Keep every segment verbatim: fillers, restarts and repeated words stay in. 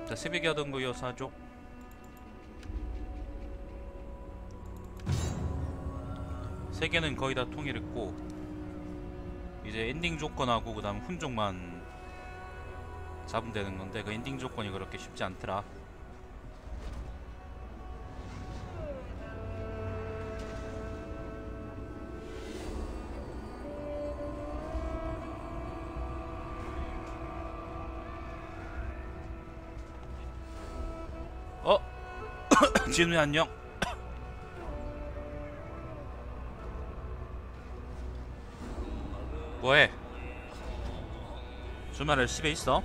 자, 새벽에 하던 거 이어서 하죠. 세 개는 거의 다 통일했고 이제 엔딩 조건하고 그 다음 훈족만 잡으면 되는 건데 그 엔딩 조건이 그렇게 쉽지 않더라. 어? 진우야 안녕. 뭐해? 주말에 집에 있어?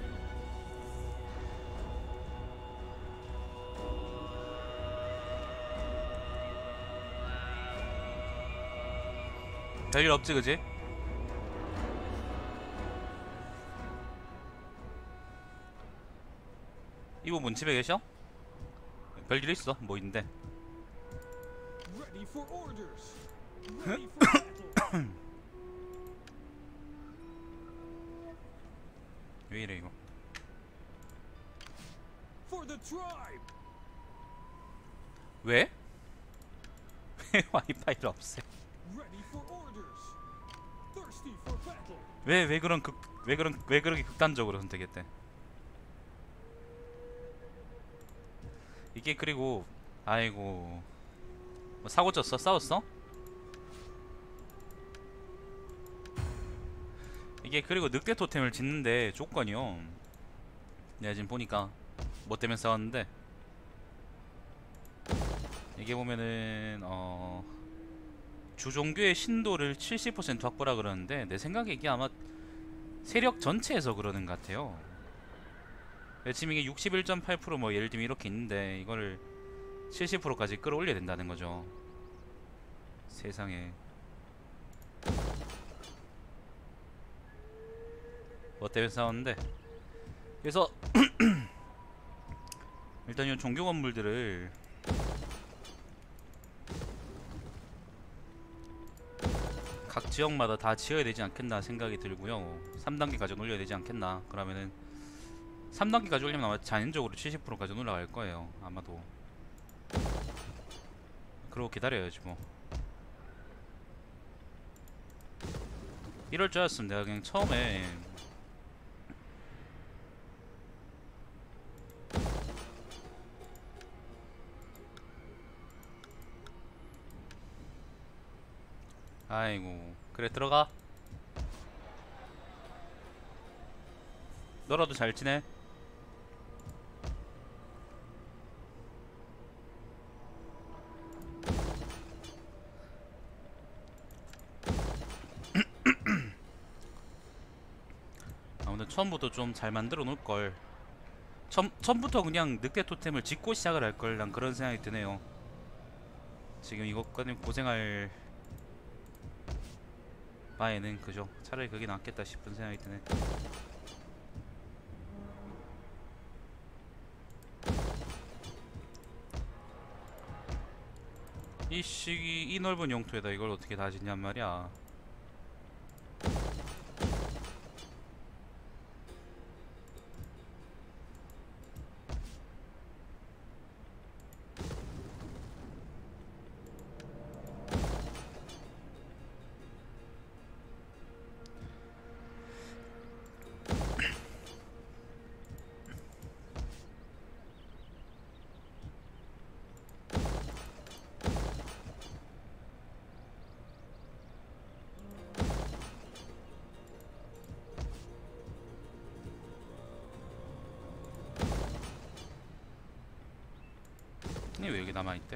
별일 없지 그지? 이 부분 집에 계셔? 별일 있어? 뭐 있는데? Ready for orders. Ready for battle. 왜 이래 이거? For the tribe. 왜? 왜 와이파이를 없애? Ready for orders. Thirsty for battle. 왜 왜 그런 극 왜 그런 왜 그렇게 극단적으로 선택했대? 이게 그리고 아이고 뭐 사고 쳤어? 싸웠어? 이게 그리고 늑대 토템을 짓는데 조건이요. 내가 지금 보니까 뭐 때문에 싸웠는데 이게 보면은 어 주종교의 신도를 칠십 퍼센트 확보라 그러는데 내 생각에 이게 아마 세력 전체에서 그러는 것 같아요. 지금 이게 육십일 점 팔 퍼센트 뭐 예를 들면 이렇게 있는데 이거를 칠십 퍼센트까지 끌어올려야 된다는 거죠. 세상에. 뭐 때문에 싸웠는데 그래서 일단 이 종교 건물들을 각 지역마다 다 지어야 되지 않겠나 생각이 들고요. 삼 단계까지 올려야 되지 않겠나. 그러면은 삼 단계까지 올리면 아마 자연적으로 칠십 퍼센트까지 올라갈 거예요. 아마도. 그러고 기다려야지 뭐. 이럴 줄 알았으면 내가 그냥 처음에 아이고 그래 들어가. 너라도 잘 지내? 아무튼 처음부터 좀 잘 만들어 놓을걸. 처음, 처음부터 그냥 늑대 토템을 짓고 시작을 할걸. 난 그런 생각이 드네요. 지금 이것까지 고생할 바에는 그죠. 차라리 그게 낫겠다 싶은 생각이 드네. 이 시기 이 넓은 영토에다 이걸 어떻게 다 짓냔 말이야. 왜 여기 남아있대?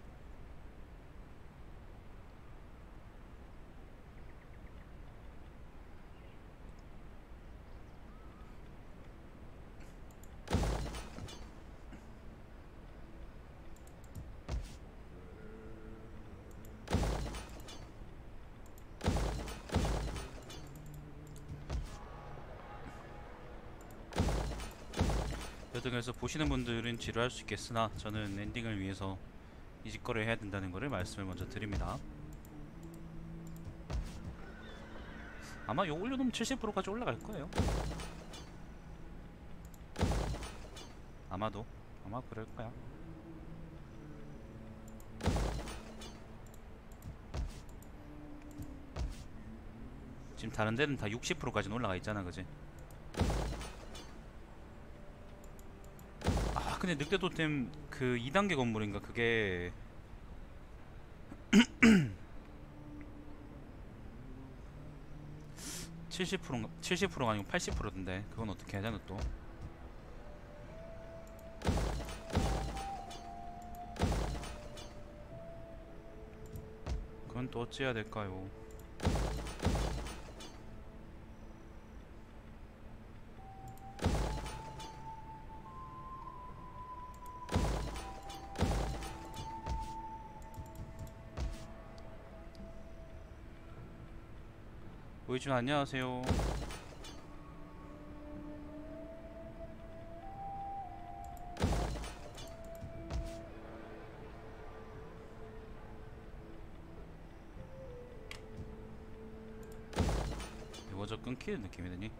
여튼 그래서 보시는 분들은 지루할 수 있겠으나 저는 엔딩을 위해서 이 짓거리를 해야 된다는 것을 말씀을 먼저 드립니다. 아마 요 올려놓으면 칠십 퍼센트까지 올라갈 거예요. 아마도 아마 그럴 거야. 지금 다른 데는 다 육십 퍼센트까지 올라가 있잖아, 그지? 아, 근데 늑대 토템 그 이 단계 건물인가 그게 칠십 퍼센트인가 칠십 퍼센트가 아니고 팔십 퍼센트던데 그건 어떻게 하잖아 또. 그건 또 어찌해야 될까요? 보이준 안녕하세요. 이거 저 끊기는 느낌이 드니?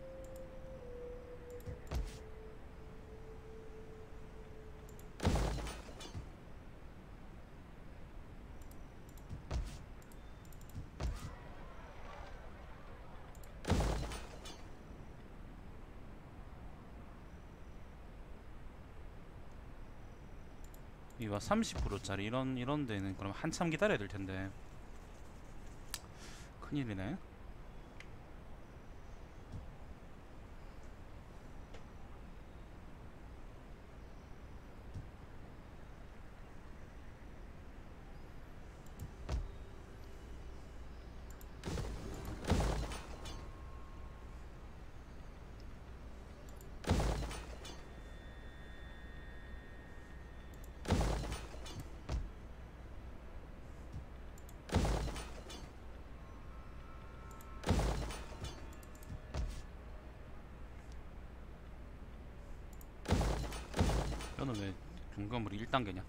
이거 삼십 퍼센트짜리 이런 이런 데는 그럼 한참 기다려야 될 텐데. 큰일이네. 너는 왜 중간물이 일 단계냐?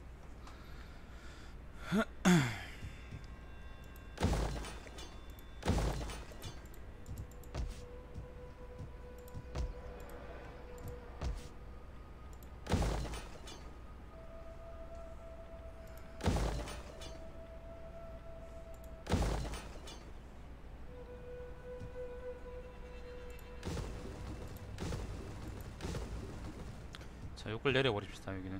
자, 욕을 내려버립시다. 여기는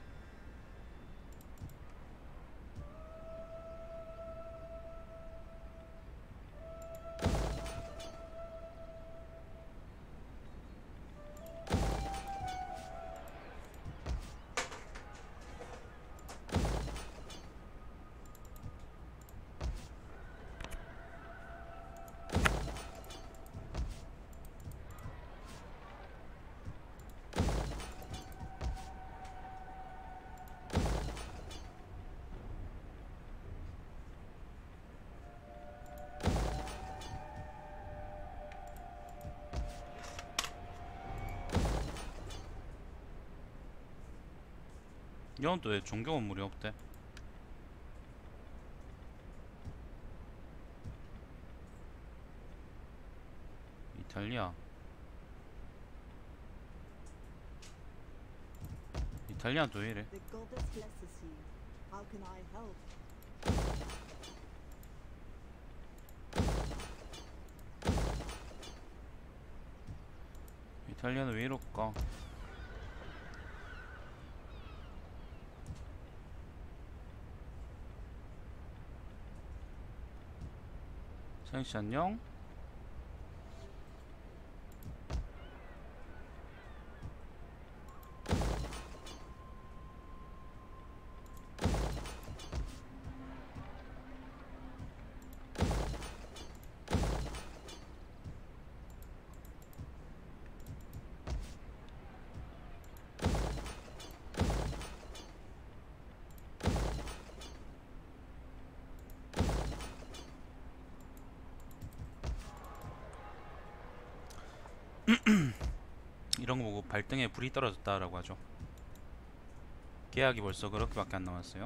이건 또 왜 종교 건물이 없대? 이탈리아 이탈리아 또 왜 이래? The goddess blesses you. How can I help? 이탈리아는 왜 이럴까? 사장씨 안녕? 이런 거 보고 발등에 불이 떨어졌다라고 하죠. 계약이 벌써 그렇게밖에 안 남았어요.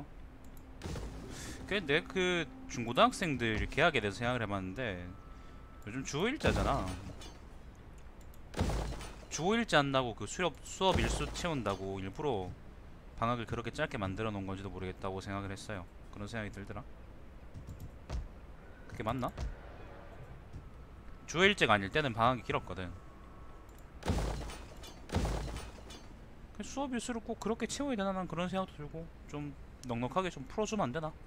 근데 그 중고등학생들 계약에 대해서 생각을 해봤는데 요즘 주오일자잖아. 주오일자 한다고 그 수업 수업 일수 채운다고 일부러 방학을 그렇게 짧게 만들어 놓은 건지도 모르겠다고 생각을 했어요. 그런 생각이 들더라. 그게 맞나? 주일제가 아닐 때는 방학이 길었거든. 수업 일수를 꼭 그렇게 채워야 되나 난 그런 생각도 들고, 좀 넉넉하게 좀 풀어주면 안 되나?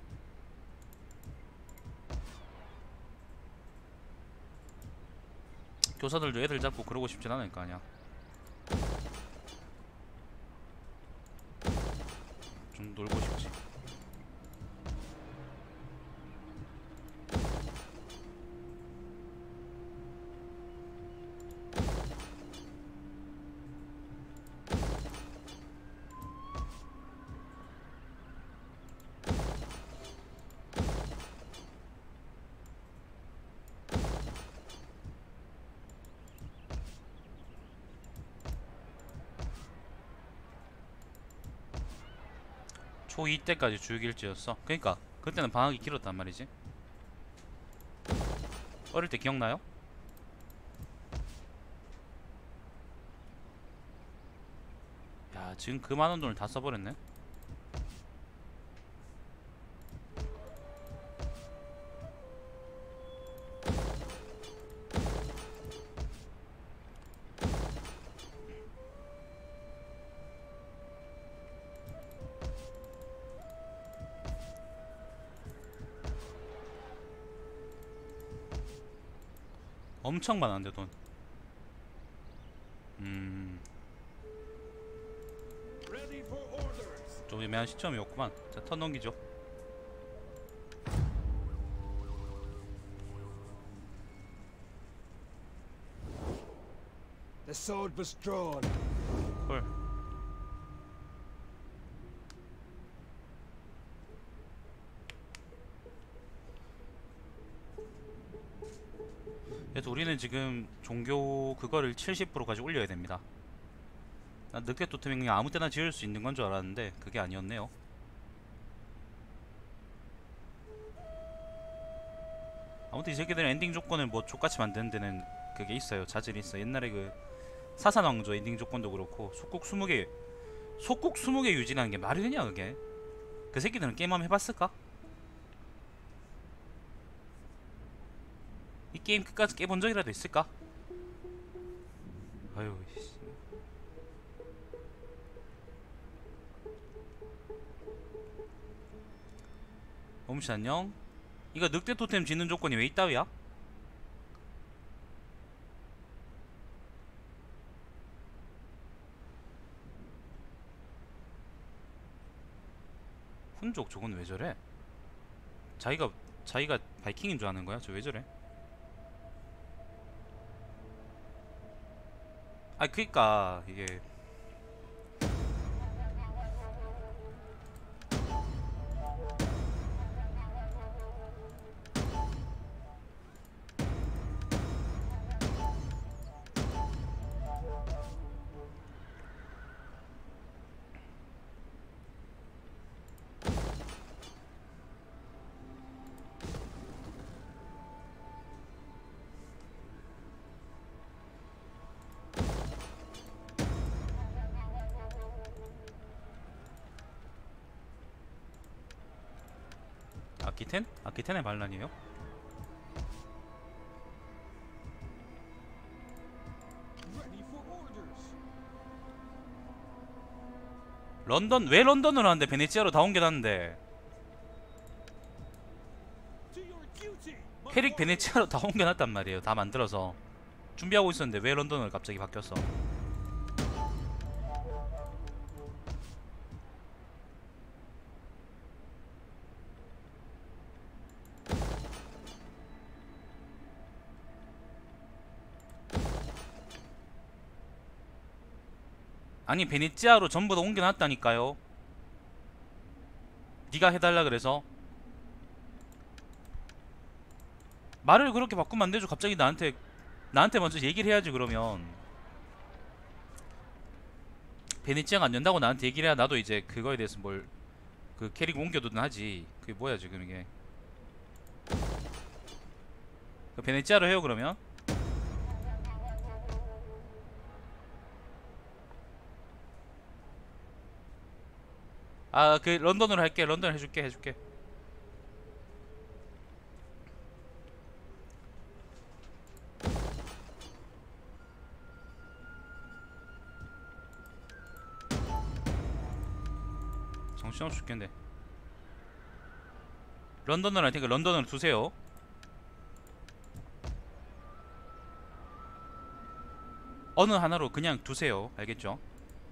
교사들도 애들 잡고 그러고 싶진 않을 거 아니야. 좀 놀고 싶지. 초이 때까지 주육일제였어. 그니까 그때는 방학이 길었단 말이지. 어릴 때 기억나요? 야, 지금 그 많은 돈을 다 써버렸네. 엄청 많은데 돈. 음, Ready for orders. 좀 애매한 시점이었구만. 자, 턴 넘기죠. The sword was drawn. 헐. 그래서 우리는 지금 종교 그거를 칠십 퍼센트까지 올려야 됩니다. 난 늑대 토템이 그냥 아무 때나 지을 수 있는 건 줄 알았는데 그게 아니었네요. 아무튼 이 새끼들은 엔딩 조건을 뭐 족같이 만드는 데는 그게 있어요. 자질이 있어. 옛날에 그 사산왕조 엔딩 조건도 그렇고 속국 스무 개 속국 스무 개 유지라는 게 말이 되냐 그게. 그 새끼들은 게임 한번 해봤을까? 이 게임 끝까지 깨본 적이라도 있을까? 아유 씨. 엄씨 안녕. 이거 늑대 토템 짓는 조건이 왜 이따위야? 훈족 저건 왜 저래? 자기가 자기가 바이킹인 줄 아는 거야? 저 왜 저래? 아 그니까 이게 아키텐? 아키텐의 반란이에요? Ready for orders. 런던 왜 런던으로 하는데 베네치아로 다 옮겨놨는데 To your duty. my 캐릭 lord. 베네치아로 다 옮겨놨단 말이에요. 다 만들어서 준비하고 있었는데 왜 런던으로 갑자기 바뀌었어? 아니 베네치아로 전부 다 옮겨놨다니까요. 네가 해달라 그래서 말을 그렇게 바꾸면 안 되죠. 갑자기 나한테 나한테 먼저 얘기를 해야지. 그러면 베네치아가 안 연다고 나한테 얘기를 해야 나도 이제 그거에 대해서 뭘 그 캐릭 옮겨두든 하지. 그게 뭐야 지금 이게. 그 베네치아로 해요 그러면. 아 그 런던으로 할게. 런던 해줄게 해줄게. 정신없이 죽겠네. 런던으로 할 테니까 런던으로 두세요. 어느 하나로 그냥 두세요. 알겠죠?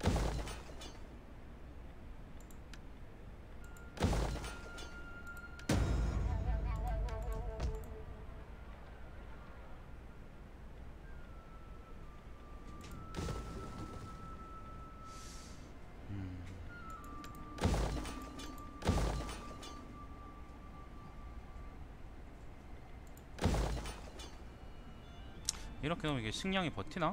이렇게 하면 이게 식량이 버티나?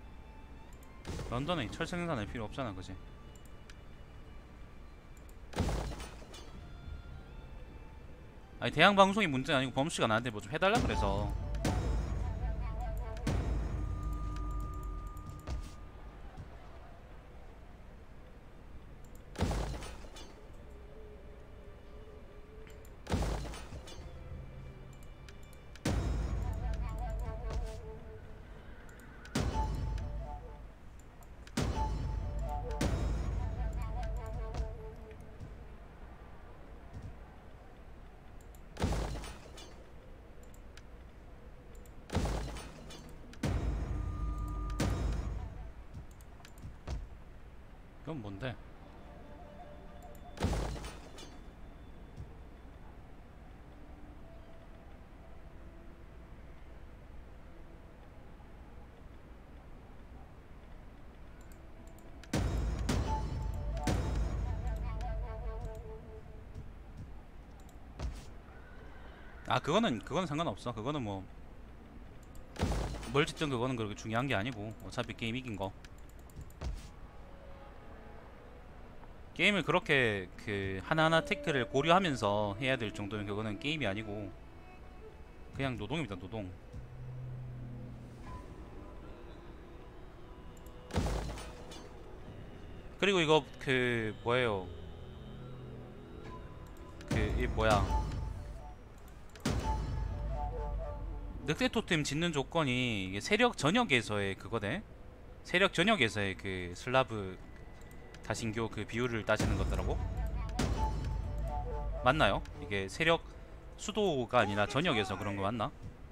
런던에 철새 생산할 필요 없잖아, 그지? 아니 대양 방송이 문제가 아니고 범씨가 나한테 뭐 좀 해달라 그래서. 이건 뭔데? 아 그거는 그거는 상관없어. 그거는 뭐 뭘 짓든 그거는 그렇게 중요한 게 아니고 어차피 게임 이긴 거. 게임을 그렇게 그 하나하나 테크를 고려하면서 해야 될 정도면 그거는 게임이 아니고 그냥 노동입니다, 노동. 그리고 이거 그 뭐예요? 그 이 뭐야? 늑대 토템 짓는 조건이 이게 세력 전역에서의 그거네. 세력 전역에서의 그 슬라브 다신교 그 비율을 따지는 거더라고. 맞나요? 이게 세력 수도가 아니라 전역에서 그런 거 맞나?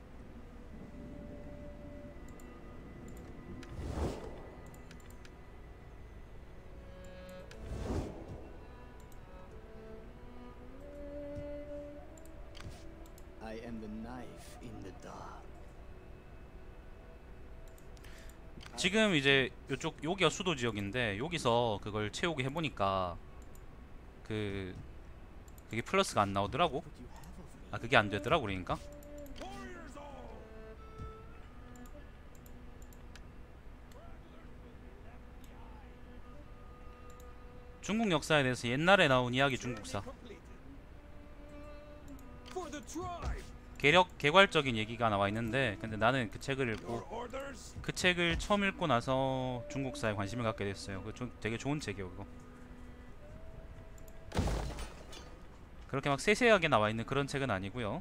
I am the knife in the dark. 지금 이제 요쪽 여기가 수도 지역인데 여기서 그걸 채우게 해보니까 그 그게 플러스가 안 나오더라고. What you have of me? 아 그게 안 되더라고 그러니까. Warriors all! 중국 역사에 대해서 옛날에 나온 이야기 중국사. Completed. For the tribe! 개력 개괄적인 얘기가 나와 있는데 근데 나는 그 책을 Your 읽고 orders? 그 책을 처음 읽고 나서 중국사에 관심을 갖게 됐어요. 그 좀 되게 좋은 책이에요 그거. 그렇게 막 세세하게 나와 있는 그런 책은 아니고요.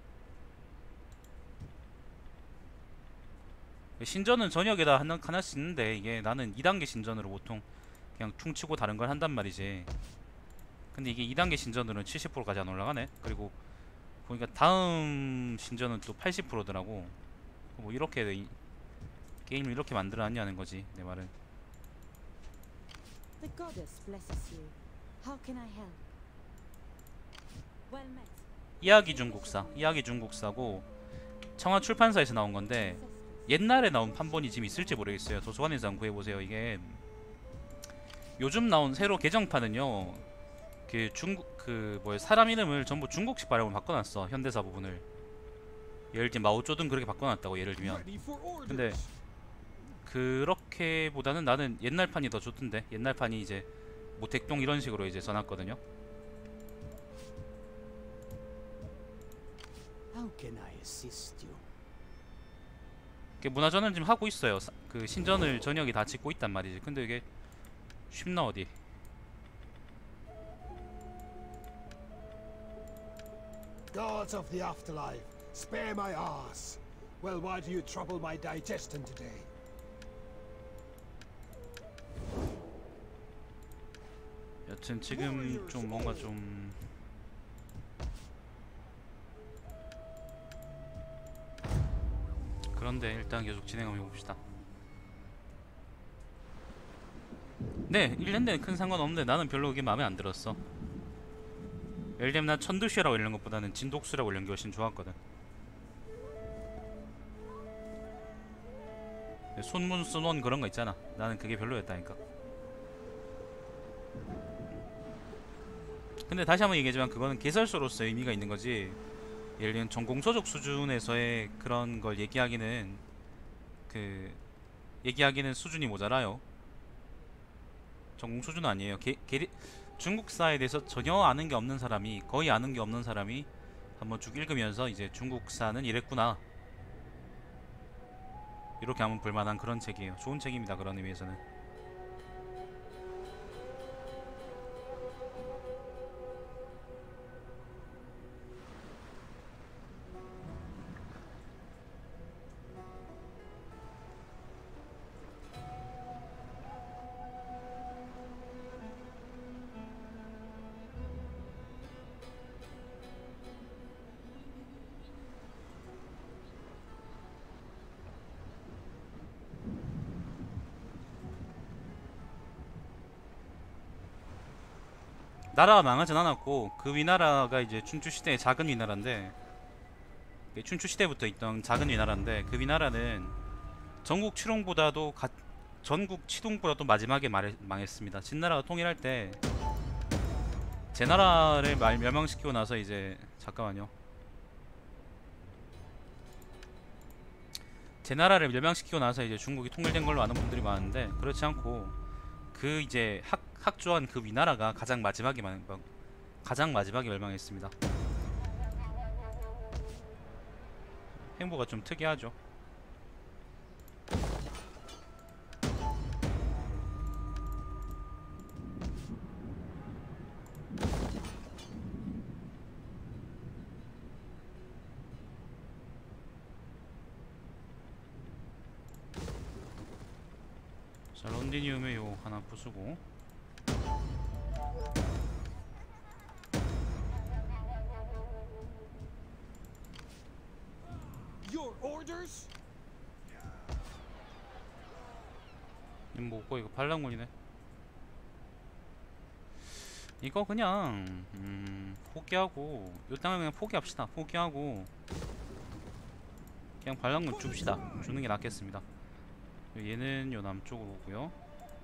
신전은 전역에다 하나, 하나씩 있는데 이게 나는 이 단계 신전으로 보통 그냥 퉁치고 다른 걸 한단 말이지. 근데 이게 이 단계 신전으로는 칠십 퍼센트까지 안 올라가네. 그리고 보니까 다음 신전은 또 팔십 퍼센트더라고. 뭐 이렇게 이, 게임을 이렇게 만들어놨냐는 거지 내 말은. The goddess blesses you. How can I help? Well met. 이야기 중국사, 이야기 중국사고 청아 출판사에서 나온 건데 옛날에 나온 판본이 지금 있을지 모르겠어요. 도서관에서 한번 구해보세요. 이게 요즘 나온 새로 개정판은요 그 중국 그 뭐야 사람 이름을 전부 중국식 발음으로 바꿔놨어. 현대사 부분을 예를 들면 마오쩌둥 그렇게 바꿔놨다고 예를 들면. Ready for orders! 근데 그렇게보다는 나는 옛날 판이 더 좋던데. 옛날 판이 이제 모택동 이런 식으로 이제 써놨거든요. How can I assist you? 그 문화전은 지금 하고 있어요. 사- 그 신전을 전역이 다 짓고 있단 말이지. 근데 이게 쉽나 어디? Gods of the afterlife, spare my ass. Well, why do you trouble my digestion today? 여튼 지금 좀 뭔가 좀 그런데 일단 계속 진행하면 봅시다. 네, 일랜드는 큰 상관없는데 나는 별로 그게 마음에 안 들었어. 예를 들면 난 천두시라고 이런 것보다는 진독수라고 이런 게 훨씬 좋았거든. 손문순원 그런 거 있잖아. 나는 그게 별로였다니까. 근데 다시 한번 얘기하지만 그거는 개설소로서 의미가 있는 거지. 예를 들면 전공서적 수준에서의 그런 걸 얘기하기는 그 얘기하기는 수준이 모자라요. 전공 수준은 아니에요. 게, 게, 중국사에 대해서 전혀 아는 게 없는 사람이 거의 아는 게 없는 사람이 한번 쭉 읽으면서 이제 중국사는 이랬구나 이렇게 하면 볼만한 그런 책이에요. 좋은 책입니다. 그런 의미에서는. 나라가 망하진 않았고 그 위나라가 이제 춘추시대의 작은 위나라인데 춘추시대부터 있던 작은 위나라인데 그 위나라는 전국 치롱보다도 가, 전국 치동보다도 마지막에 말, 망했습니다. 진나라가 통일할 때 제 나라를 말, 멸망시키고 나서 이제 잠깐만요. 제 나라를 멸망시키고 나서 이제 중국이 통일된 걸로 아는 분들이 많은데 그렇지 않고 그 이제 학 학조한 그 위나라가 가장 마지막에 만, 가장 마지막에 멸망했습니다. 행보가 좀 특이하죠. 자, 런디니움에 요 하나 부수고 Your orders? 뭐고 이거 반란군이네. 이거 그냥 음, 포기하고 요 땅을 그냥 포기합시다. 포기하고 그냥 반란군 줍시다. 주는 게 낫겠습니다. 얘는 요 남쪽으로 오고요.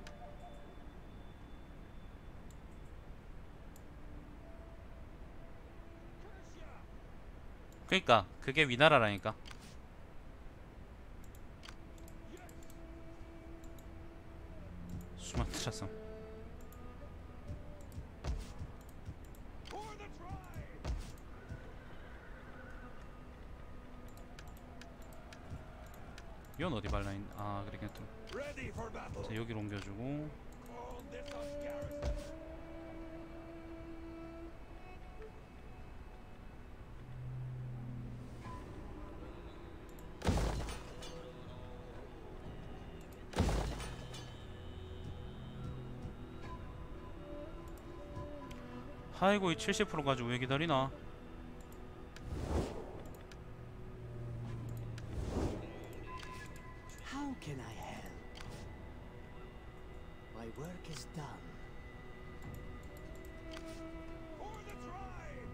그니까 그게 위나라라니까. 수마트라섬. 이건 어디 발라인? 아 그래 그냥 또 Ready for battle. 자, 여기로 옮겨주고 Call this us garrison. 아이고 이 칠십 퍼센트 가지고 왜 기다리나. How can I help? My work is done. For the tribe.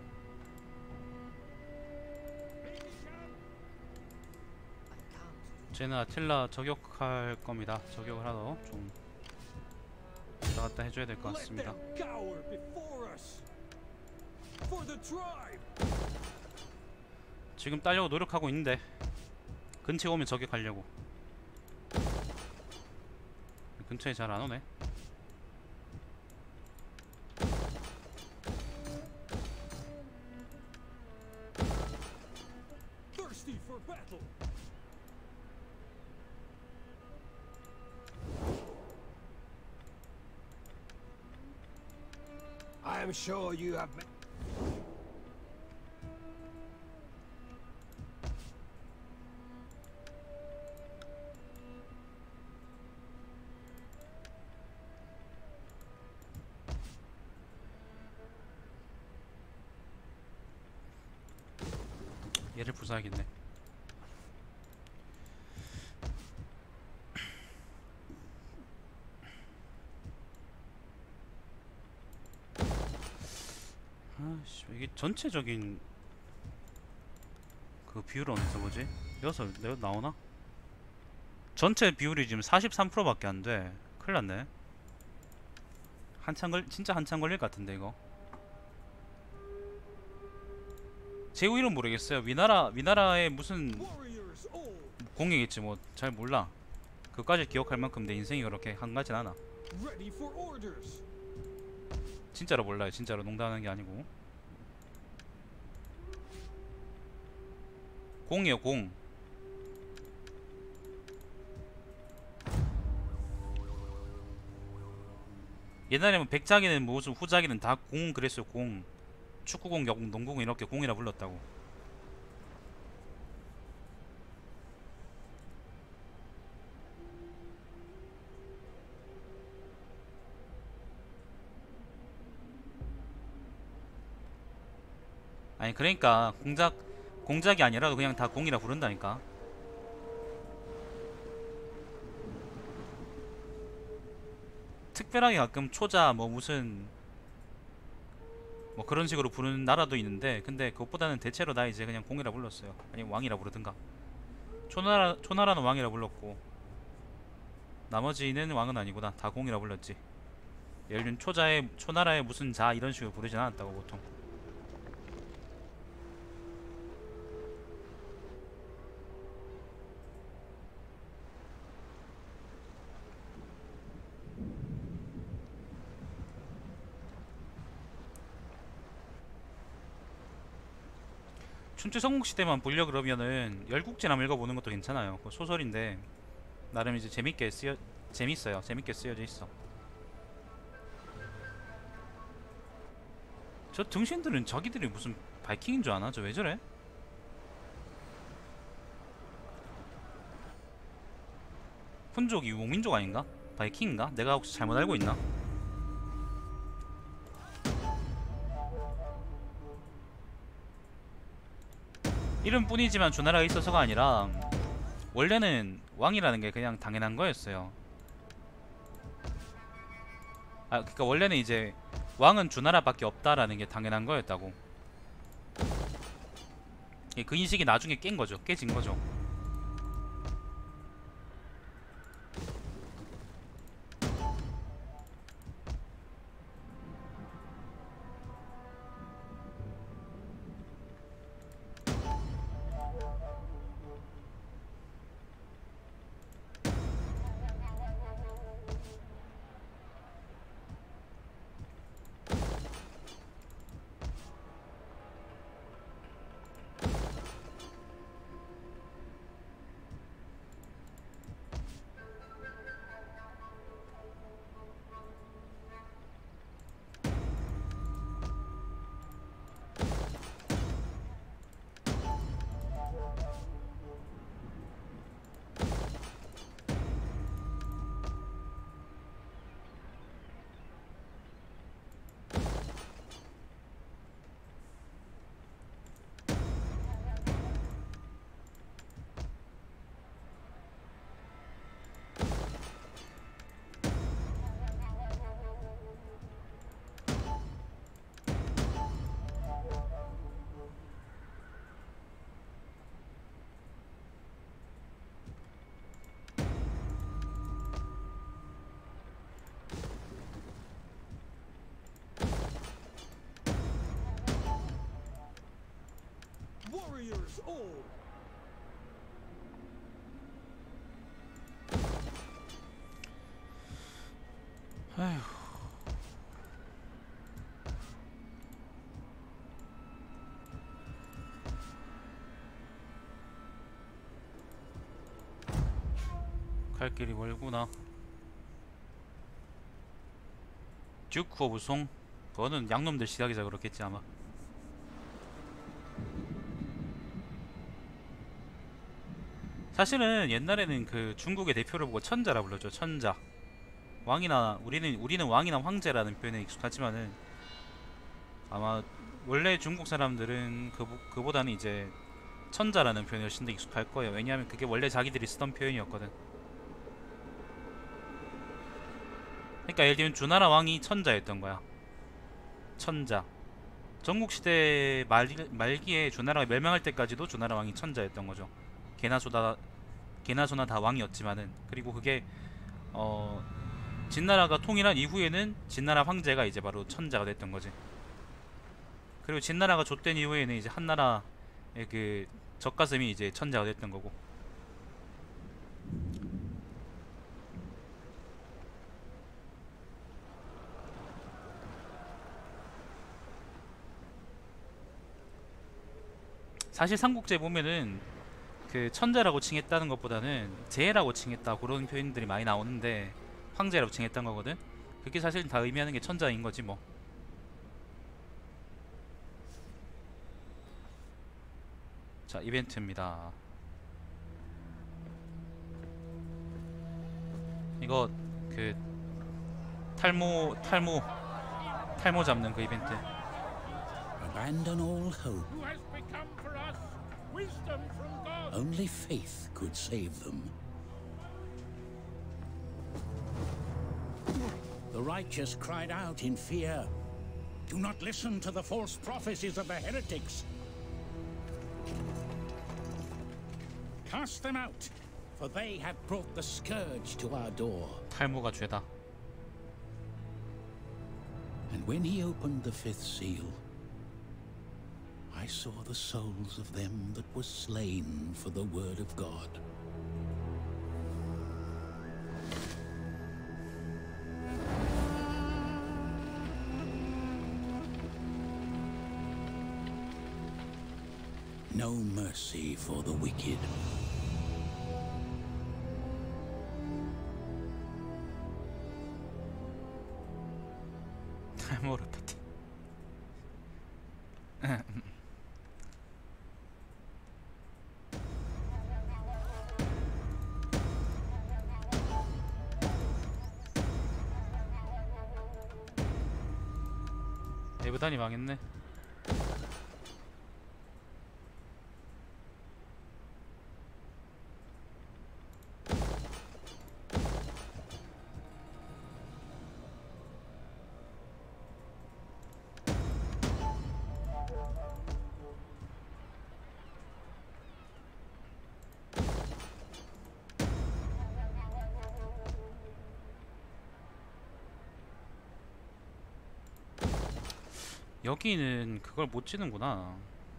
Baby champ. I can't. 쟤는 아틸라 저격할 겁니다. 저격을 하러 좀 왔다 갔다 해줘야 될 것 Let 같습니다. them cower before us. For the tribe. 지금 따려고 노력하고 있는데 근처에 오면 저격하려고. 근처에 잘 안 오네. Thirsty for battle. I am sure you have. 얘를 부숴야겠네. 아씨, 이게 전체적인 그 비율은 어디서 보지? 여기서 내가 나오나? 전체 비율이 지금 사십삼 퍼센트밖에 안 돼. 큰일 났네. 한참 걸 진짜 한참 걸릴 것 같은데 이거. 제우 이름 모르겠어요. 위나라 위나라의 무슨 Warriors all, 공이겠지 뭐 잘 몰라. 그까지 기억할 만큼 내 인생이 그렇게 한가진 않아. ready for orders. 진짜로 몰라요. 진짜로 농담하는 게 아니고. 공이요 공. 옛날에 뭐 백작이는 무슨 후작이는 다 공 그랬어요. 공. 축구공, 야구, 농구공 이렇게 공이라 불렀다고. 아니 그러니까 공작 공작이 아니라도 그냥 다 공이라 부른다니까. 특별하게 가끔 초자 뭐 무슨 뭐 그런 식으로 부르는 나라도 있는데, 근데 그것보다는 대체로 나 이제 그냥 공이라 불렀어요. 아니면 왕이라 부르든가. 초나라 초나라는 왕이라 불렀고 나머지는 왕은 아니구나. 다 공이라 불렀지. 예를 들면 초자의 초나라의 무슨 자 이런 식으로 부르진 않았다고 보통. 춘추 삼국시대만 보려 그러면은 열국지나 읽어보는 것도 괜찮아요. 그 소설인데 나름 이제 재밌게 쓰여 재밌어요. 재밌게 쓰여져 있어. 저 등신들은 자기들이 무슨 바이킹인 줄 아나? 저 왜 저래? 훈족이 유목민족 아닌가? 바이킹인가? 내가 혹시 잘못 알고 있나? 이름뿐이지만 주나라가 있어서가 아니라 원래는 왕이라는 게 그냥 당연한 거였어요. 아, 그러니까 원래는 이제 왕은 주나라밖에 없다라는 게 당연한 거였다고. 예, 그 인식이 나중에 깬 거죠. 깨진 거죠. Warriors all, 아휴. 갈 길이 멀구나. 듀크 오브 송? 그거는 양놈들 시작이자 그렇겠지 아마. 사실은 옛날에는 그 중국의 대표를 보고 천자라 불렀죠. 천자. 왕이나 우리는 우리는 왕이나 황제라는 표현에 익숙하지만은 아마 원래 중국 사람들은 그 그보다는 이제 천자라는 표현이 훨씬 더 익숙할 거예요. 왜냐하면 그게 원래 자기들이 쓰던 표현이었거든. 그러니까 예를 들면 주나라 왕이 천자였던 거야. 천자. 전국시대 말, 말기에 주나라가 멸망할 때까지도 주나라 왕이 천자였던 거죠. 개나 소다 개나 소나 다 왕이었지만은. 그리고 그게 어 진나라가 통일한 이후에는 진나라 황제가 이제 바로 천자가 됐던 거지. 그리고 진나라가 좆된 이후에는 이제 한나라의 그 젖가슴이 이제 천자가 됐던 거고. 사실 삼국지에 보면은 그 천자라고 칭했다는 것보다는 제라고 칭했다 그런 표현들이 많이 나오는데 황제라고 칭했던 거거든. 그게 사실 다 의미하는 게 천자인 거지 뭐. 자, 이벤트입니다. 이거 그 탈모 탈모 탈모 잡는 그 이벤트. Abandon all hope. Who has become for us wisdom from God. Only faith could save them. The righteous cried out in fear. Do not listen to the false prophecies of the heretics. Cast them out, for they have brought the scourge to our door. 탈모가 죄다. And when he opened the fifth seal, I saw the souls of them that were slain for the word of God. No mercy for the wicked. 탈모를 뺐다. 에브단이 망했네. 여기는 그걸 못 짓는구나.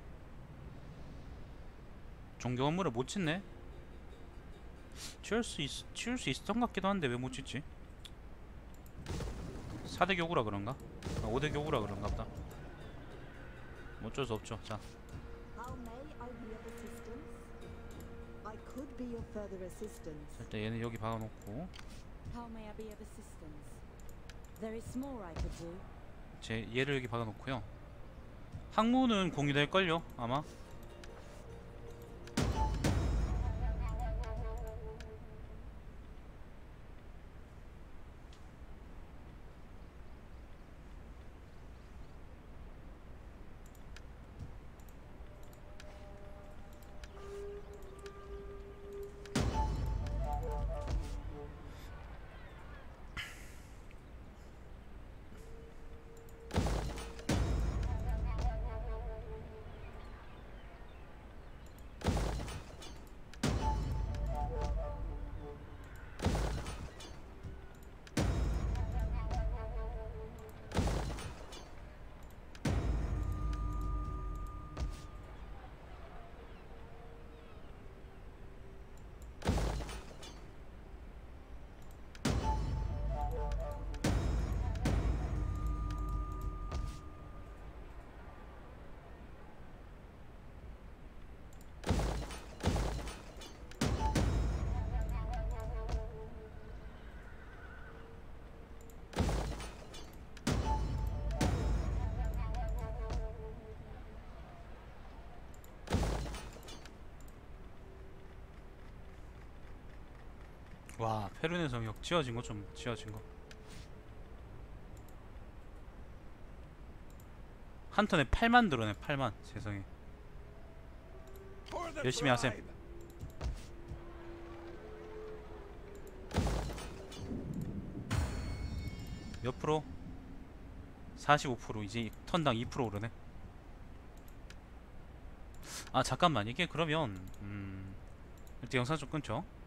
종교 건물을 못 짓네. 지을 수 있, 지을 수 있었던 것 같기도 한데 왜 못 짓지? 사 대 교구라 그런가? 아, 오 대 교구라 그런가 보다. 뭐 어쩔 수 없죠. 자, How may I be of assistance? I could be of further assistance. 일단 얘는 여기 박아놓고 How may I be of assistance? There is more I could do. 제 얘를 여기 박아놓고요. 항모는 공유될걸요 아마. 와, 페르네 성역 지어진 거 좀 지어진 거. 한 턴에 팔만 들어네. 팔만. 세상에. For the 열심히 하셈. tribe. 몇 프로? 사십오 퍼센트. 이제 턴당 이 퍼센트 오르네. 아 잠깐만, 이게 그러면 음 일단 영상 좀 끊죠.